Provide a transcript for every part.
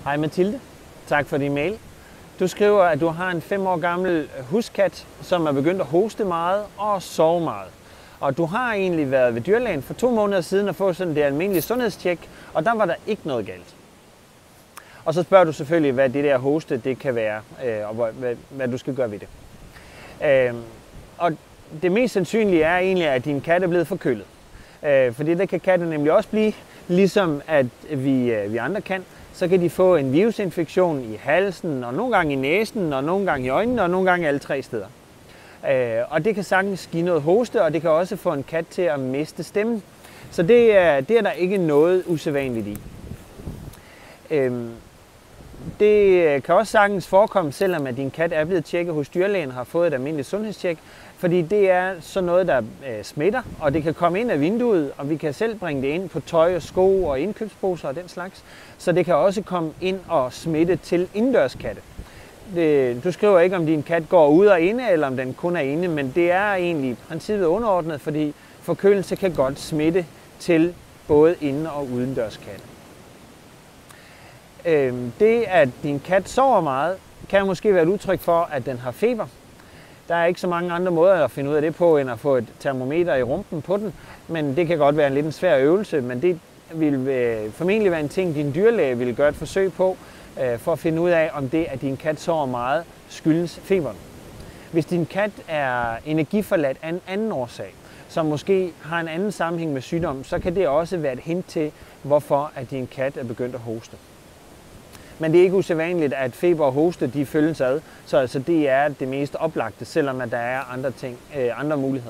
Hej Mathilde, tak for din mail. Du skriver, at du har en 5 år gammel huskat, som er begyndt at hoste meget og sove meget. Og du har egentlig været ved dyrlægen for 2 måneder siden og fået sådan det almindelige sundhedstjek, og der var der ikke noget galt. Og så spørger du selvfølgelig, hvad det der hoste det kan være, og hvad du skal gøre ved det. Og det mest sandsynlige er egentlig, at din kat er blevet forkølet. Fordi det kan katte nemlig også blive, ligesom at vi andre kan. Så kan de få en virusinfektion i halsen, og nogle gange i næsen, og nogle gange i øjnene, og nogle gange alle 3 steder. Og det kan sagtens give noget hoste, og det kan også få en kat til at miste stemmen. Så det er der ikke noget usædvanligt i. Det kan også sagtens forekomme, selvom at din kat er blevet tjekket hos dyrlægen og har fået et almindeligt sundhedstjek, fordi det er sådan noget, der smitter, og det kan komme ind af vinduet, og vi kan selv bringe det ind på tøj og sko og indkøbsposer og den slags. Så det kan også komme ind og smitte til indendørskatte. Du skriver ikke, om din kat går ud og inde, eller om den kun er inde, men det er egentlig i princippet underordnet, fordi forkølelse kan godt smitte til både inden- og udendørskatte. Det, at din kat sover meget, kan måske være et udtryk for, at den har feber. Der er ikke så mange andre måder at finde ud af det på, end at få et termometer i rumpen på den. Men det kan godt være en lidt svær øvelse, men det vil formentlig være en ting, din dyrlæge vil gøre et forsøg på, for at finde ud af, om det, at din kat sover meget, skyldes feberen. Hvis din kat er energiforladt af en anden årsag, som måske har en anden sammenhæng med sygdom, så kan det også være et hint til, hvorfor at din kat er begyndt at hoste. Men det er ikke usædvanligt, at feber og hoste de følges ad, så altså det er det mest oplagte, selvom at der er andre muligheder.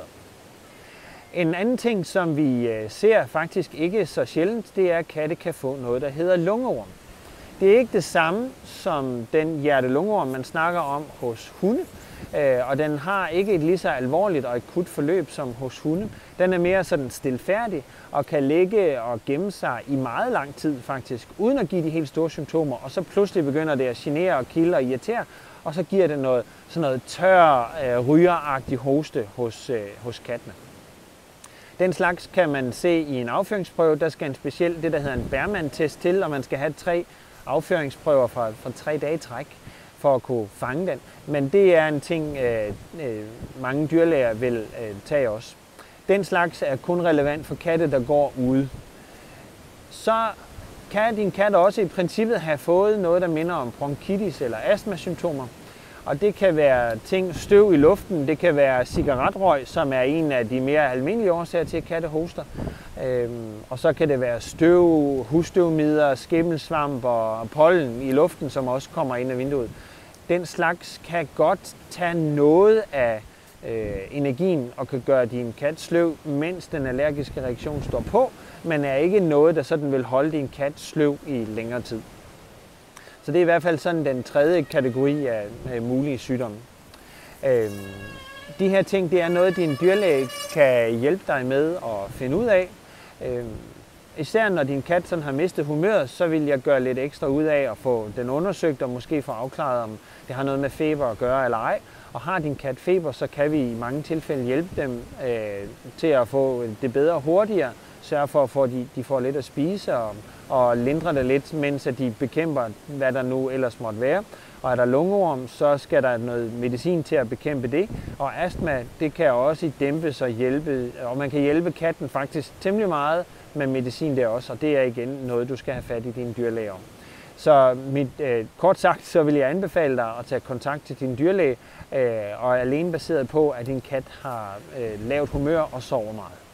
En anden ting, som vi ser faktisk ikke så sjældent, det er, at katte kan få noget, der hedder lungeorm. Det er ikke det samme som den hjerte-lungeorm, man snakker om hos hunde, og den har ikke et lige så alvorligt og akut forløb som hos hunde. Den er mere sådan stilfærdig og kan ligge og gemme sig i meget lang tid faktisk, uden at give de helt store symptomer, og så pludselig begynder det at genere og kilde og irritere, og så giver det sådan noget tør, rygeragtig hoste hos kattene. Den slags kan man se i en afføringsprøve. Der skal en speciel, det der hedder en Berman-test til, og man skal have 3 afføringsprøver fra 3 dage i træk for at kunne fange den. Men det er en ting, mange dyrlæger vil tage også. Den slags er kun relevant for katte, der går ude. Så kan din kat også i princippet have fået noget, der minder om bronkitis eller astmasymptomer. Og det kan være støv i luften, det kan være cigaretrøg, som er en af de mere almindelige årsager til, at katte hoster. Og så kan det være støv, husstøvmider, skimmelsvamp og pollen i luften, som også kommer ind af vinduet. Den slags kan godt tage noget af energien og kan gøre din kat sløv, mens den allergiske reaktion står på, men er ikke noget, der sådan vil holde din kat sløv i længere tid. Så det er i hvert fald sådan den 3. kategori af mulige sygdomme. De her ting, det er noget, din dyrlæge kan hjælpe dig med at finde ud af. Især når din kat sådan har mistet humøret, så vil jeg gøre lidt ekstra ud af at få den undersøgt og måske få afklaret, om det har noget med feber at gøre eller ej. Og har din kat feber, så kan vi i mange tilfælde hjælpe dem til at få det bedre hurtigere. Sørge for, at de får lidt at spise og lindre det lidt, mens at de bekæmper, hvad der nu ellers måtte være. Og er der lungeorm, så skal der noget medicin til at bekæmpe det. Og astma, det kan også dæmpes og hjælpe, og man kan hjælpe katten faktisk temmelig meget med medicin der også, og det er igen noget, du skal have fat i din dyrlæge om. Så kort sagt, så vil jeg anbefale dig at tage kontakt til din dyrlæge, og alene baseret på, at din kat har lavt humør og sover meget.